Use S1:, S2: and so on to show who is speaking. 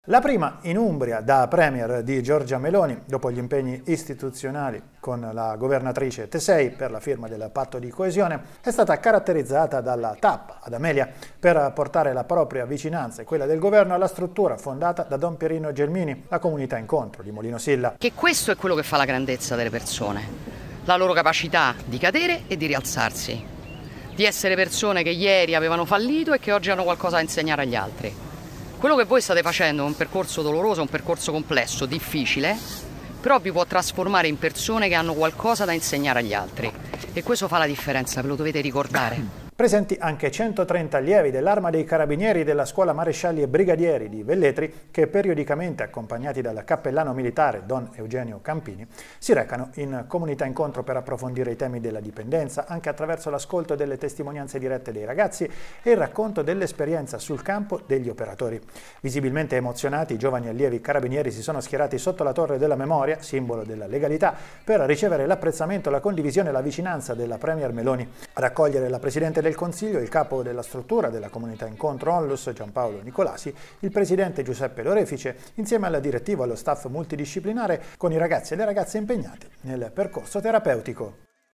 S1: La prima in Umbria da premier di Giorgia Meloni, dopo gli impegni istituzionali con la governatrice Tesei per la firma del patto di coesione, è stata caratterizzata dalla tappa ad Amelia per portare la propria vicinanza e quella del governo alla struttura fondata da Don Pierino Gelmini, la comunità incontro di Molinosilla.
S2: Che questo è quello che fa la grandezza delle persone, la loro capacità di cadere e di rialzarsi, di essere persone che ieri avevano fallito e che oggi hanno qualcosa da insegnare agli altri. Quello che voi state facendo è un percorso doloroso, un percorso complesso, difficile, però vi può trasformare in persone che hanno qualcosa da insegnare agli altri. E questo fa la differenza, ve lo dovete ricordare.
S1: Presenti anche 130 allievi dell'Arma dei Carabinieri della Scuola Marescialli e Brigadieri di Velletri che periodicamente, accompagnati dal cappellano militare Don Eugenio Campini, si recano in comunità incontro per approfondire i temi della dipendenza anche attraverso l'ascolto delle testimonianze dirette dei ragazzi e il racconto dell'esperienza sul campo degli operatori. Visibilmente emozionati, i giovani allievi carabinieri si sono schierati sotto la Torre della Memoria, simbolo della legalità, per ricevere l'apprezzamento, la condivisione e la vicinanza della Premier Meloni. Ad accogliere la Presidente del Consiglio, il capo della struttura della comunità incontro Onlus, Giampaolo Nicolasi, il presidente Giuseppe Lorefice, insieme alla direttiva e allo staff multidisciplinare, con i ragazzi e le ragazze impegnati nel percorso terapeutico.